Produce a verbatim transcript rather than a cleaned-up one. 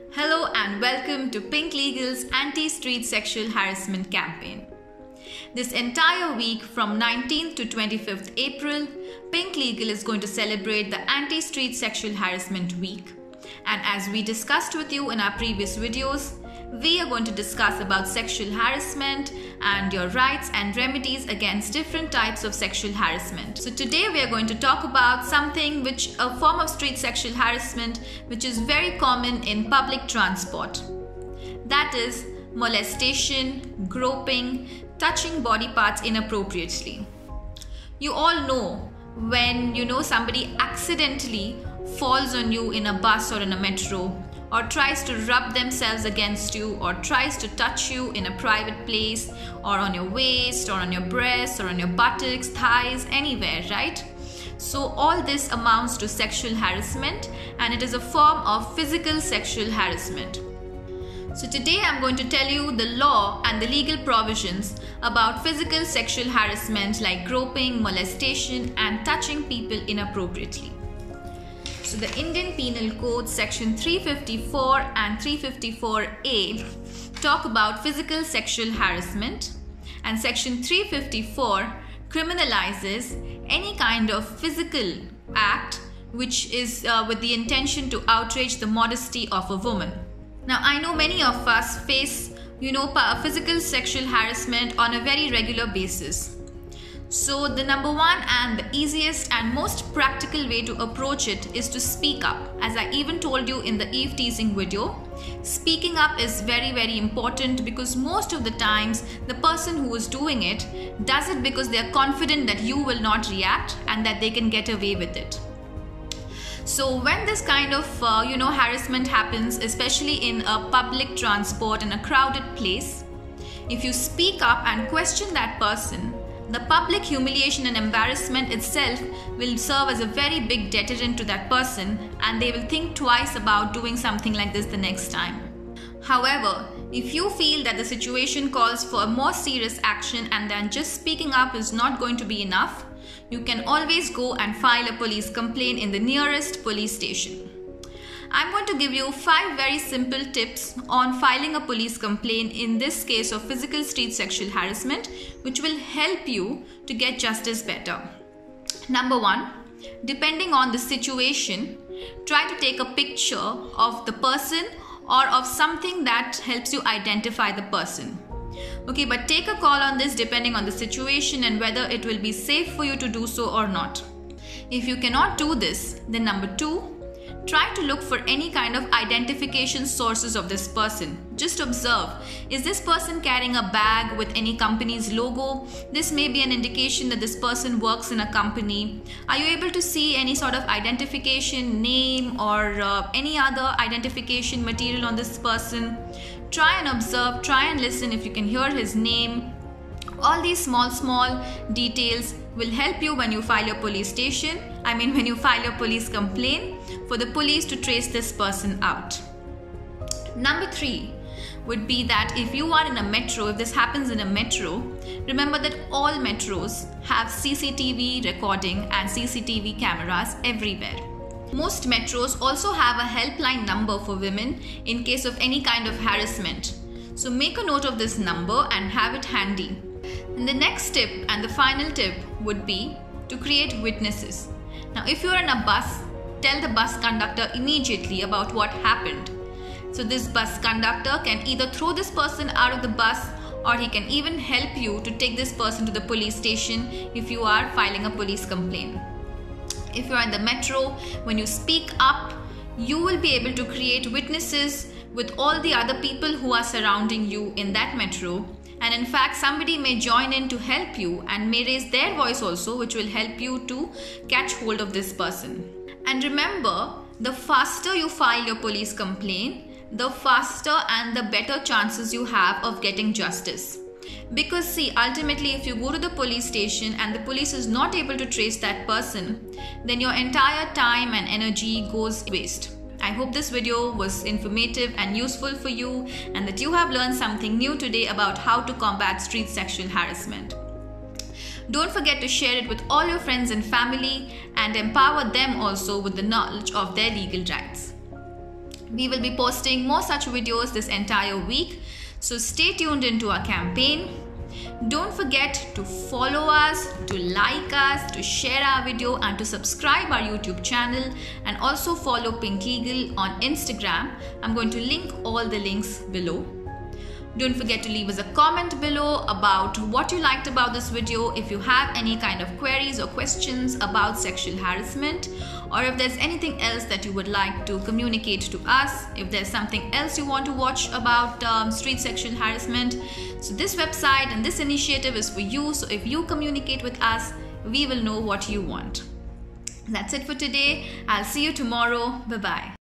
Hello and welcome to Pink Legal's Anti-Street Sexual Harassment Campaign. This entire week from nineteenth to twenty-fifth April, Pink Legal is going to celebrate the Anti-Street Sexual Harassment Week. And as we discussed with you in our previous videos, we are going to discuss about sexual harassment and your rights and remedies against different types of sexual harassment. So today we are going to talk about something which a form of street sexual harassment which is very common in public transport. That is molestation, groping, touching body parts inappropriately. You all know when you know somebody accidentally falls on you in a bus or in a metro, or tries to rub themselves against you, or tries to touch you in a private place, or on your waist, or on your breasts, or on your buttocks, thighs, anywhere, right? So all this amounts to sexual harassment, and it is a form of physical sexual harassment. So today I'm going to tell you the law and the legal provisions about physical sexual harassment like groping, molestation, and touching people inappropriately. So the Indian Penal Code section three fifty-four and three fifty-four A talk about physical sexual harassment, and section three fifty-four criminalizes any kind of physical act which is uh, with the intention to outrage the modesty of a woman. Now I know many of us face you know physical sexual harassment on a very regular basis. So the number one and the easiest and most practical way to approach it is to speak up. As I even told you in the Eve teasing video, speaking up is very very important, because most of the times the person who is doing it does it because they are confident that you will not react and that they can get away with it. So when this kind of uh, you know harassment happens, especially in a public transport in a crowded place, if you speak up and question that person, the public humiliation and embarrassment itself will serve as a very big deterrent to that person, and they will think twice about doing something like this the next time. However, if you feel that the situation calls for a more serious action and then just speaking up is not going to be enough, you can always go and file a police complaint in the nearest police station. I'm going to give you five very simple tips on filing a police complaint in this case of physical street sexual harassment, which will help you to get justice better. Number one, depending on the situation, try to take a picture of the person or of something that helps you identify the person. Okay, but take a call on this depending on the situation and whether it will be safe for you to do so or not. If you cannot do this, then number two, try to look for any kind of identification sources of this person. Just observe, is this person carrying a bag with any company's logo? This may be an indication that this person works in a company. Are you able to see any sort of identification, name, or uh, any other identification material on this person? Try and observe, try and listen if you can hear his name. All these small small details will help you when you file your police station, I mean when you file your police complaint, for the police to trace this person out. Number three would be that if you are in a metro, if this happens in a metro, remember that all metros have C C T V recording and C C T V cameras everywhere. Most metros also have a helpline number for women in case of any kind of harassment. So make a note of this number and have it handy. And the next tip and the final tip would be to create witnesses. Now if you're in a bus, tell the bus conductor immediately about what happened. So this bus conductor can either throw this person out of the bus, or he can even help you to take this person to the police station if you are filing a police complaint. If you are in the metro, when you speak up, you will be able to create witnesses with all the other people who are surrounding you in that metro. And in fact, somebody may join in to help you and may raise their voice also, which will help you to catch hold of this person. And remember, the faster you file your police complaint, the faster and the better chances you have of getting justice. Because see, ultimately if you go to the police station and the police is not able to trace that person, then your entire time and energy goes waste. I hope this video was informative and useful for you, and that you have learned something new today about how to combat street sexual harassment. Don't forget to share it with all your friends and family and empower them also with the knowledge of their legal rights. We will be posting more such videos this entire week, so stay tuned into our campaign. Don't forget to follow us, to like us, to share our video and to subscribe our YouTube channel, and also follow Pink Legal on Instagram. I'm going to link all the links below. Don't forget to leave us a comment below about what you liked about this video. If you have any kind of queries or questions about sexual harassment, or if there's anything else that you would like to communicate to us, if there's something else you want to watch about um, street sexual harassment. So this website and this initiative is for you. So if you communicate with us, we will know what you want. That's it for today. I'll see you tomorrow. Bye-bye.